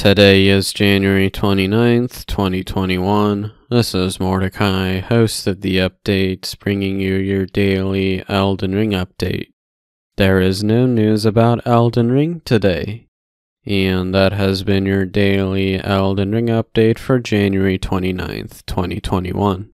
Today is January 29th, 2021. This is Mordecai, host of the updates, bringing you your daily Elden Ring update. There is no news about Elden Ring today. And that has been your daily Elden Ring update for January 29th, 2021.